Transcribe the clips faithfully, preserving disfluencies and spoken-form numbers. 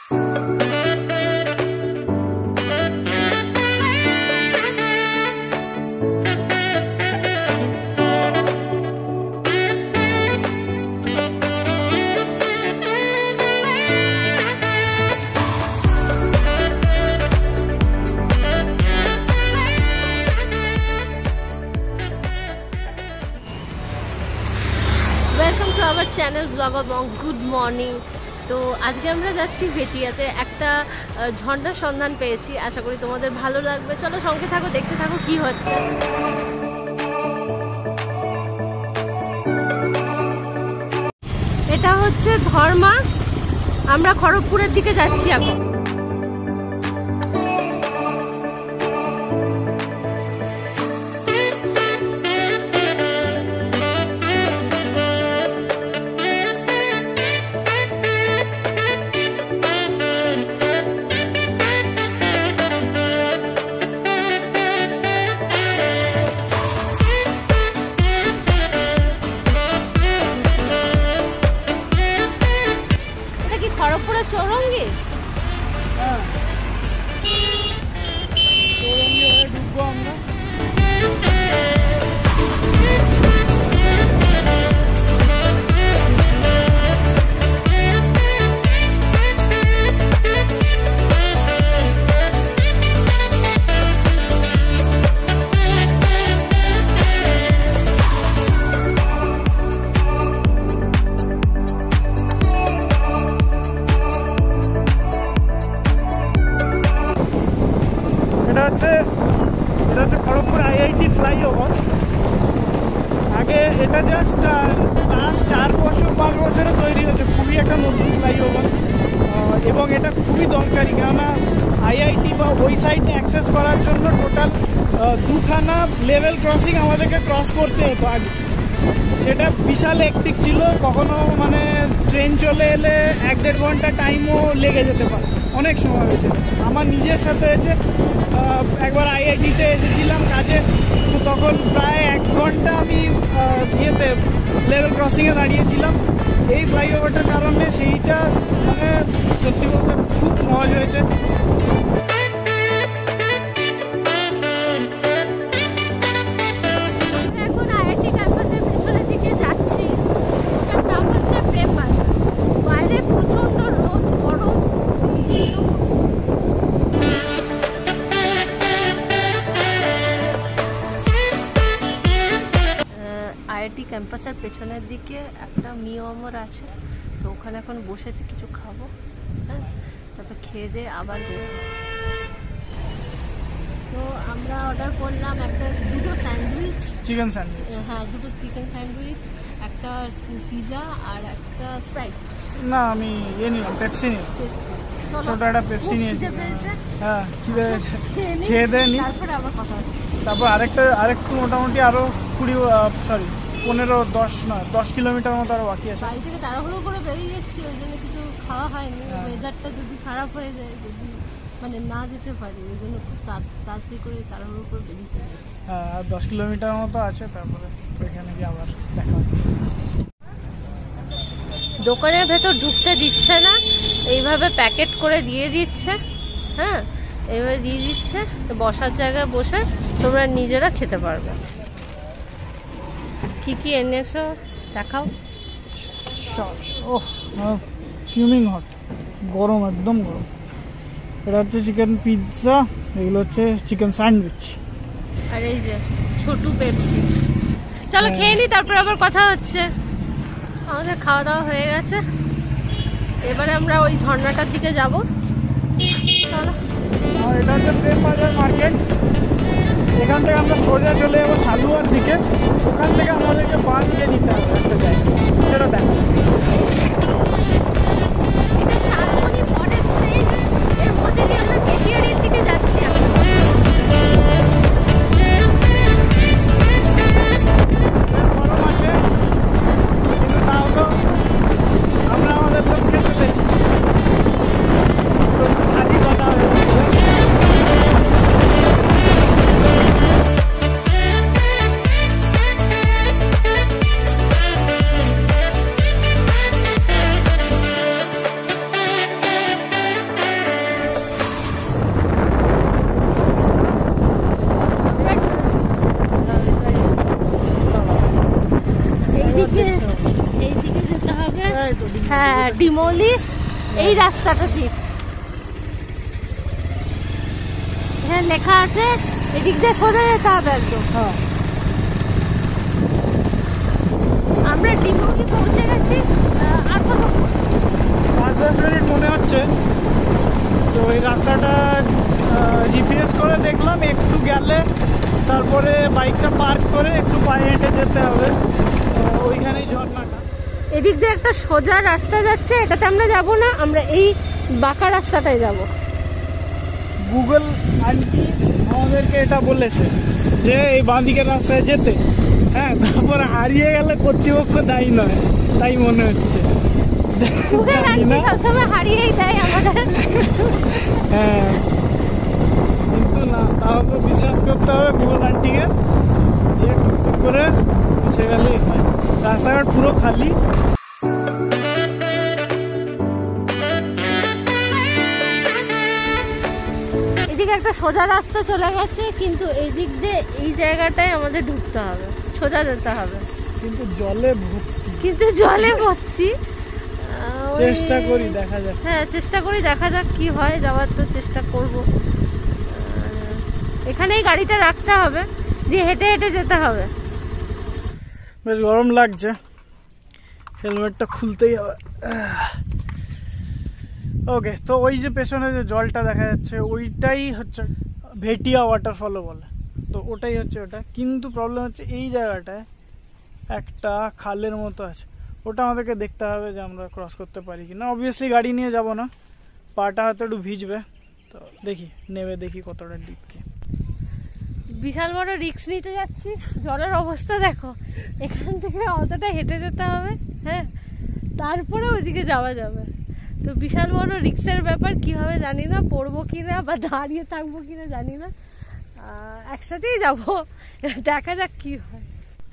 আমার channel blog এবং good morning. তো আজকে আমরা যাচ্ছি ভেটিয়াতে, একটা ঝর্ণার সন্ধান পেয়েছি, আশা করি তোমাদের ভালো লাগবে। চলো সঙ্গে থাকো, দেখতে থাকো কি হচ্ছে। এটা হচ্ছে ধর্মা, আমরা খড়গপুরের দিকে যাচ্ছি এখন। খড়গপুরের চৌরঙ্গি, হ্যাঁ চৌরঙ্গি হয়ে ঢুকবো আমরা। এটা হচ্ছে এটা হচ্ছে খড়গপুর আইআইটি ফ্লাইওভার। আগে এটা জাস্ট লাস্ট চার বছর পাঁচ বছরে তৈরি হয়েছে, খুবই একটা নতুন ফ্লাইওভার এবং এটা খুবই দরকারি, কেননা আইআইটি বা ওই সাইডে অ্যাক্সেস করার জন্য টোটাল দুখানা লেভেল ক্রসিং আমাদেরকে ক্রস করতে হতো আগে। সেটা বিশাল হেক্টিক ছিল, কখনো মানে ট্রেন চলে এলে এক দেড় ঘন্টা টাইমও লেগে যেতে পারে, অনেক সময় হয়েছে। আমার নিজের সাথে হয়েছে, একবার আইআইটিতে এসেছিলাম কাজে, তো তখন প্রায় এক ঘন্টা আমি ইয়েতে লেভেল ক্রসিংয়ে দাঁড়িয়েছিলাম। এই ফ্লাইওভারটার কারণে সেইটা মানে সত্যি বলতে খুব সহজ হয়েছে। আইআইটি ক্যাম্পাসের পেছনের দিকে একটা মিওমর আছে, তো ওখানে এখন বসেছে, কিছু খাবো, হ্যাঁ তারপর খেয়ে দিয়ে আবার বেরোবো। তো আমরা অর্ডার করলাম একটা দুটো স্যান্ডউইচ, চিকেন স্যান্ডউইচ, হ্যাঁ দুটো চিকেন স্যান্ডউইচ, একটা পিজা আর একটা স্প্রাইট। না আমি ইয়ে নিলাম, পেপসি নিলাম, ছোট একটা পেপসি নিয়েছি। হ্যাঁ খেয়ে দিয়ে নি, তারপরে আবার কথা হচ্ছে। তারপর আরেকটা আরেকটু মোটামুটি আরো কুড়ি সরি পনেরো দশ নয় দশ কিলোমিটার মতো আরো বাকি আছে। বাড়ি থেকে তাড়াহুড়ো করে বেরিয়ে গেছি, ওই জন্য কিছু খাওয়া হয়নি। ওয়েদারটা যদি খারাপ হয়ে যায়, যদি মানে না যেতে পারি, ওই জন্য খুব তাড়াতাড়ি করে তাড়াহুড়ো করে বেরিয়ে গেছি। হ্যাঁ আর দশ কিলোমিটার মতো আছে, তারপরে ওইখানে গিয়ে আবার দেখা হচ্ছে। দোকানের ভেতর ঢুকতে দিচ্ছে না, এইভাবে প্যাকেট করে দিয়ে দিচ্ছে, হ্যাঁ এইভাবে দিয়ে দিচ্ছে, বসার জায়গায় বসে তোমরা নিজেরা খেতে পারবে। কি কি এনেছো দেখাও। ওহ ফিউমিং হট, গরম, একদম গরম। এটা হচ্ছে চিকেন পিৎজা, এগুলো হচ্ছে চিকেন স্যান্ডউইচ, আর এই যে ছোটু পেপসি। চলো খেয়ে নি, তারপর আবার কথা হচ্ছে। আমাদের খাওয়া দাওয়া হয়ে গেছে, এবারে আমরা ওই ঝর্ণাটার দিকে যাবো। চলো। আর এটা হচ্ছে প্রেম বাজার মার্কেট, এখান থেকে আমরা সোজা চলে যাবো সালুয়ার দিকে, ওখান থেকে আমাদেরকে বাঁ দিকে নিতে হবে একটা জায়গা, সেটা দেখা। এর মধ্যে দিয়ে আমরা কেশিয়ারির দিকে যাচ্ছি এখন। গরম আছে কিন্তু তাও তো আমরা আমাদের লক্ষ্যে চলেছি। আজই কথা হয়ে যাচ্ছে। ডিমৌলি এই রাস্তাটা ঠিক। এখানে লেখা আছে এদিক দিয়ে সোজা যেতে হবে একদম। হ্যাঁ আমরা ডিমৌলি পৌঁছে গেছি আর কত পাঁচ দশ মিনিট মনে হচ্ছে। তো এই রাস্তাটা জিপিএস করে দেখলাম, একটু গেলে তারপরে বাইকটা পার্ক করে একটু পায়ে হেঁটে যেতে হবে, ওইখানেই ঝর্ণাটা। এদিক দিয়ে একটা সোজা রাস্তা যাচ্ছে, এটাতে আমরা যাব না, আমরা এই বাঁকা রাস্তাটাই যাব। গুগল আন্টি আমাদেরকে এটা বলেছে যে এই বাঁদিকের রাস্তায় যেতে। হ্যাঁ, তারপর হারিয়ে গেলে কর্তৃপক্ষ দায়ী নয়, তাই মনে হচ্ছে। গুগল আন্টি সবসময় হারিয়েই দেয় আমাদের। হ্যাঁ, কিন্তু না, তাহলে বিশ্বাস করতে হবে গুগল আন্টিকে, যে করে পৌঁছে গেলেই হয়। রাস্তাঘাট পুরো খালি। এদিকে একটা সোজা রাস্তা চলে গেছে, কিন্তু এই দিক দিয়ে এই জায়গাটায় আমাদের ঢুকতে হবে, সোজা যেতে হবে, কিন্তু জলে ভর্তি। কিন্তু জলে ভর্তি। চেষ্টা করি, দেখা যাক। হ্যাঁ, চেষ্টা করি, দেখা যাক কি হয়। যাওয়ার তো চেষ্টা করব। এখানেই গাড়িটা রাখতে হবে, দিয়ে হেঁটে হেঁটে যেতে হবে। বেশ গরম লাগছে, হেলমেটটা খুলতেই হবে। ওকে, তো ওই যে পেছনে যে জলটা দেখা যাচ্ছে ওইটাই হচ্ছে ভেটিয়া ওয়াটারফলও বলে, তো ওটাই হচ্ছে ওটা। কিন্তু প্রবলেম হচ্ছে এই জায়গাটায় একটা খালের মতো আছে, ওটা আমাদেরকে দেখতে হবে যে আমরা ক্রস করতে পারি কিনা। অবভিয়াসলি গাড়ি নিয়ে যাব না, পাটা হয়তো একটু ভিজবে, তো দেখি নেমে দেখি কতটা ডিপ কি। বিশাল বড় রিস্ক নিতে যাচ্ছি, জলের অবস্থা দেখো। এখান থেকে অতটা হেঁটে যেতে হবে, হ্যাঁ, তারপরে ওইদিকে যাওয়া যাবে। তো বিশাল বড় রিস্কের ব্যাপার, কি হবে জানি না, পড়বো কিনা বা দাঁড়িয়ে থাকবো কিনা জানি না। একসাথেই যাবো, দেখা যাক কি হয়।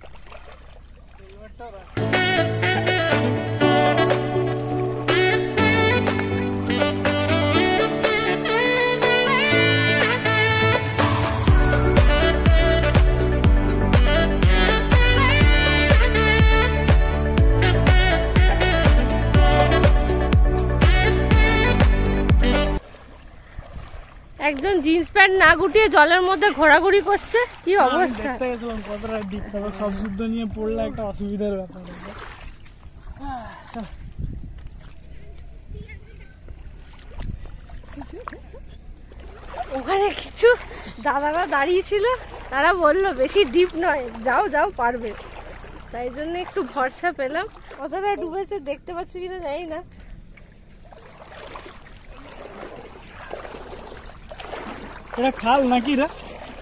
একজন জিন্স প্যান্ট না গুটিয়ে জলের মধ্যে ঘোরাঘুরি করছে, কি অবস্থা। দেখতে গেছিলাম কতটা ডিপ, তারপর সব যুদ্ধ নিয়ে পড়লে একটা অসুবিধার ব্যাপার। ওখানে কিছু দাদারা দাঁড়িয়ে ছিল, তারা বললো বেশি ডিপ নয়, যাও যাও পারবে, তাই জন্য একটু ভরসা পেলাম। কতটা ডুবেছে দেখতে পাচ্ছ কিনা জানি না। এটা খাল নাকি রে?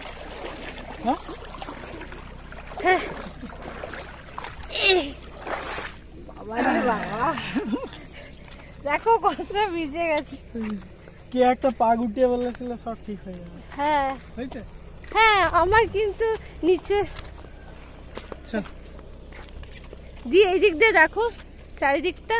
হ্যাঁ, বাবা রে বাবা, দেখো কতটা ভিজে গেছে। কে একটা পা গুটিয়ে বলেছিল সব ঠিক হয়ে যাবে। হ্যাঁ হয়েছে, হ্যাঁ, আমার কিন্তু নিচে চল দিয়ে এই দিক দিয়ে দেখো চারিদিকটা।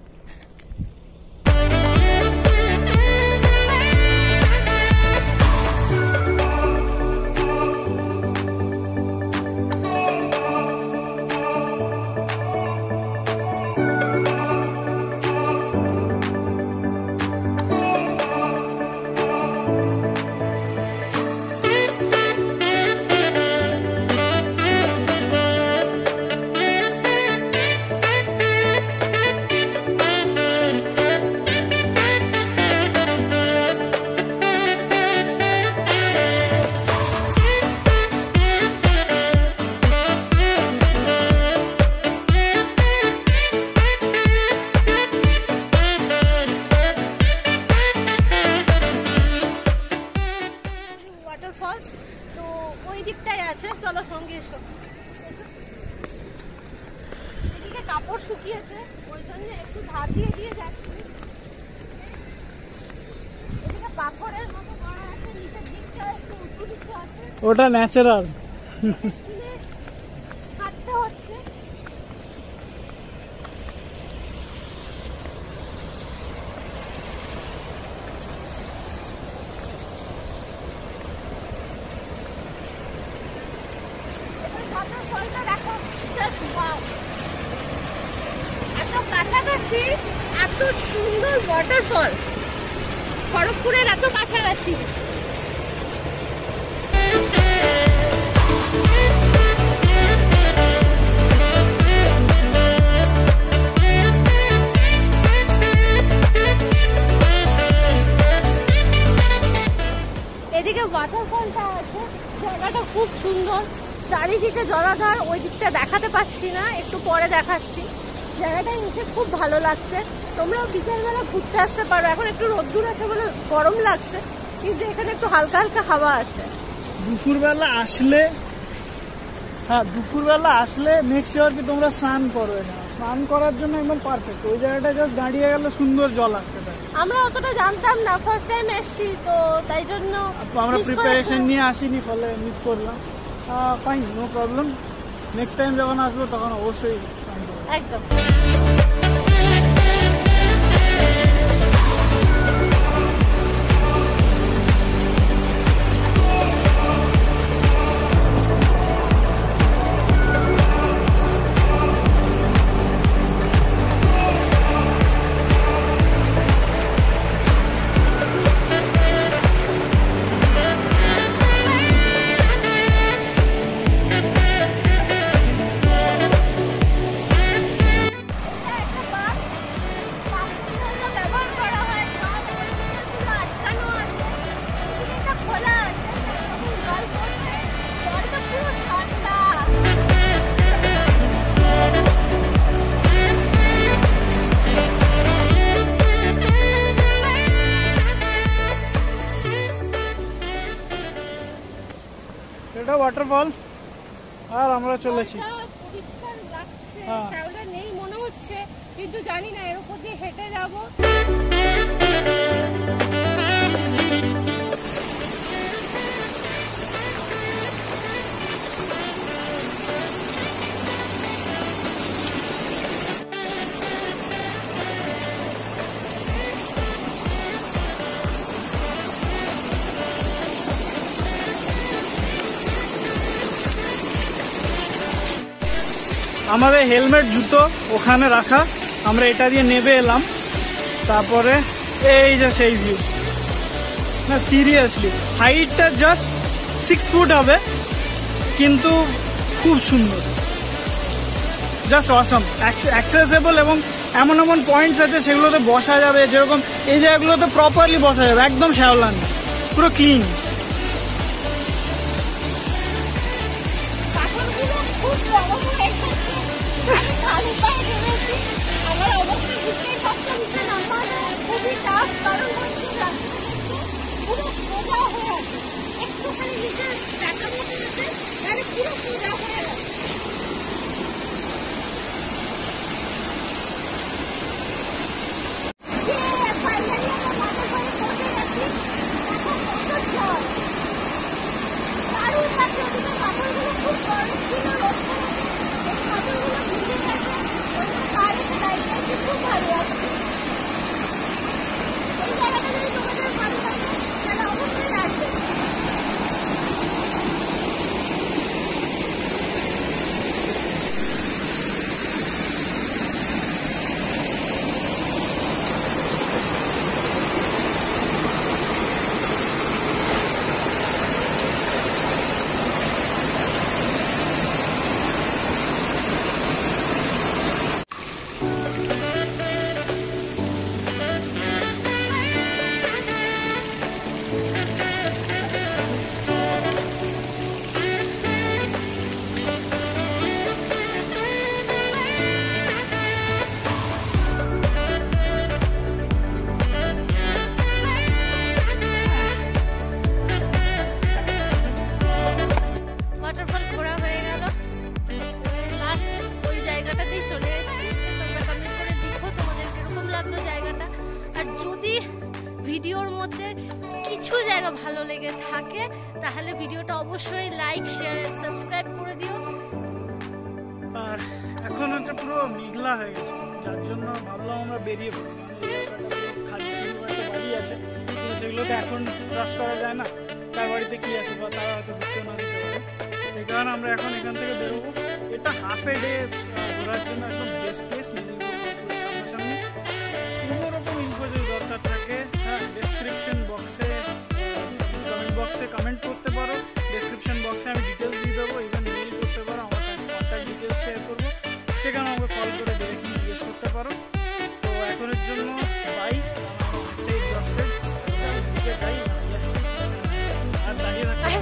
তো ওই দিকটাই আছে, চলো সঙ্গে এসো। এদিকে কাপড় শুকিয়েছে, ওই জন্য একটু ধার দিয়ে দিয়ে যাচ্ছি। এদিকে পাথরের মতো করা আছে, নিচের দিকটা একটু উঁচু দিকটা আছে, ওটা ন্যাচারাল। হাঁটতে হচ্ছে। কাছাকাছি এত সুন্দর ওয়াটারফল, খড়গপুরের এত কাছাকাছি। এদিকে ওয়াটারফলটা আছে, জায়গাটা খুব সুন্দর, চারিদিকে জলাধার। ওই দিকটা দেখাতে পাচ্ছি না, একটু পরে দেখাচ্ছি। জায়গাটা এসে খুব ভালো লাগছে। তোমরাও বিকেলবেলা ঘুরতে আসতে পারো। এখন একটু রোদ্দুর আছে বলে গরম লাগছে, কিন্তু এখানে একটু হালকা হালকা হাওয়া আছে। দুপুরবেলা আসলে, হ্যাঁ দুপুরবেলা আসলে মেক শিওর কি তোমরা স্নান করবে না, স্নান করার জন্য একদম পারফেক্ট। ওই জায়গাটা জাস্ট দাঁড়িয়ে গেলে সুন্দর জল আসতে পারে। আমরা অতটা জানতাম না, ফার্স্ট টাইম এসেছি তো, তাই জন্য আমরা প্রিপারেশন নিয়ে আসিনি, ফলে মিস করলাম। Fine, no problem. Next time যখন আসবো তখন অবশ্যই স্নান করবো। একদম। এটা ওয়াটারফল, আর আমরা চলেছি। পরিষ্কার লাগছে, হ্যাঁ। শ্যাওলা নেই মনে হচ্ছে, কিন্তু জানি না, এর উপর দিয়ে হেঁটে যাবো। আমাদের হেলমেট জুতো ওখানে রাখা, আমরা এটা দিয়ে নেবে এলাম। তারপরে এই যে সেই ভিউ, না সিরিয়াসলি হাইটটা জাস্ট সিক্স ফুট হবে, কিন্তু খুব সুন্দর, জাস্ট অসম, অ্যাক্সেসেবল। এবং এমন এমন পয়েন্টস আছে সেগুলোতে বসা যাবে, যেরকম এই জায়গাগুলোতে প্রপারলি বসা যাবে, একদম শ্যাওলা নেই, পুরো ক্লিন। খুব বড় হয়ে গেছে, আমি খালি পায়ে বেরোচ্ছি, আমার অবস্থা বুঝতেই পারছো, নিচে নামা খুবই টাফ, কারণ হচ্ছে রাস্তা দেখছো পুরো সোজা হয়ে আছে, একটুখানি নিচে দেখা মতো গেছে, মানে পুরো সোজা হয়ে গেছে। ভিডিওর মধ্যে কিছু জায়গা ভালো লেগে থাকে তাহলে ভিডিওটা অবশ্যই লাইক শেয়ার এন্ড সাবস্ক্রাইব করে দিও। আর এখন হচ্ছে পুরো মেঘলা হয়ে গেছে, যার জন্য ভাবলাম আমরা বেরিয়ে পড়ি। খালি একটা বাড়ি আছে, কিন্তু সেগুলোতে এখন ক্রস করা যায় না, তার বাড়িতে কি আছে বা তারা হয়তো ঢুকতে না দিতে পারে। এই কারণে আমরা এখন এখান থেকে বেরোবো। এটা হাফ এ ডে ঘোরার জন্য একদম বেস্ট প্লেস, সামনাসামনি।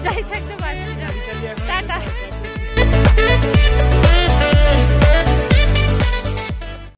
লজ্জায় থাকতে পারছি না। গাড়ি চালিয়ে এখন- টাটা।